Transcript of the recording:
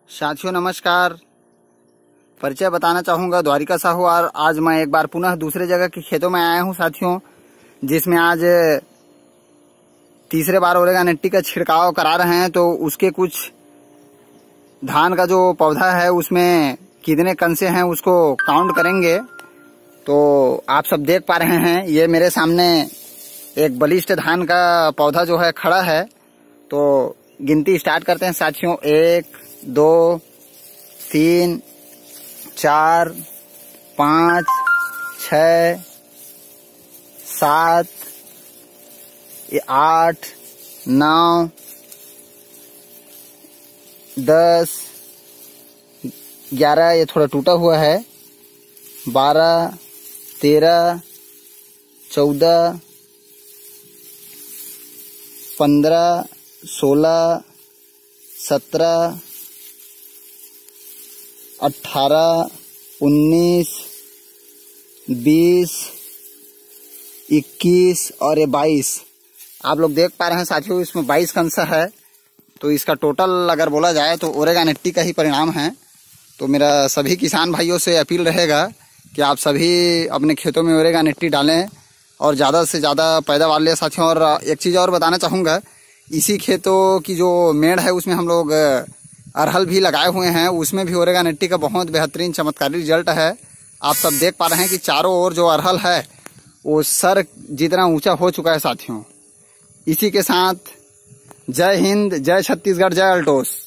साथियों नमस्कार। परिचय बताना चाहूँगा द्वारिका साहू। और आज मैं एक बार पुनः दूसरे जगह के खेतों में आया हूँ साथियों, जिसमें आज तीसरे बार ओरेगानेट्टी का छिड़काव करा रहे हैं। तो उसके कुछ धान का जो पौधा है उसमें कितने कंसे हैं उसको काउंट करेंगे। तो आप सब देख पा रहे हैं, ये मेरे सामने एक बलिष्ठ धान का पौधा जो है खड़ा है। तो गिनती स्टार्ट करते हैं साथियों। 1 2 3 4 5 6 7 8 9 10 11, ये थोड़ा टूटा हुआ है, 12 13 14 15 16 17 18 19 20 21 और ये 22। आप लोग देख पा रहे हैं साथियों, इसमें 22 कंसा है। तो इसका टोटल अगर बोला जाए तो ओरेगानेट्टी का ही परिणाम है। तो मेरा सभी किसान भाइयों से अपील रहेगा कि आप सभी अपने खेतों में ओरेगानेट्टी डालें और ज़्यादा से ज़्यादा पैदावार ले साथियों। और एक चीज़ और बताना चाहूँगा, इसी खेतों की जो मेड़ है उसमें हम लोग अरहल भी लगाए हुए हैं, उसमें भी ओरेगानेट्टी का बहुत बेहतरीन चमत्कारी रिजल्ट है। आप सब देख पा रहे हैं कि चारों ओर जो अरहल है वो सर जितना ऊंचा हो चुका है साथियों। इसी के साथ जय हिंद, जय छत्तीसगढ़, जय अल्टोस।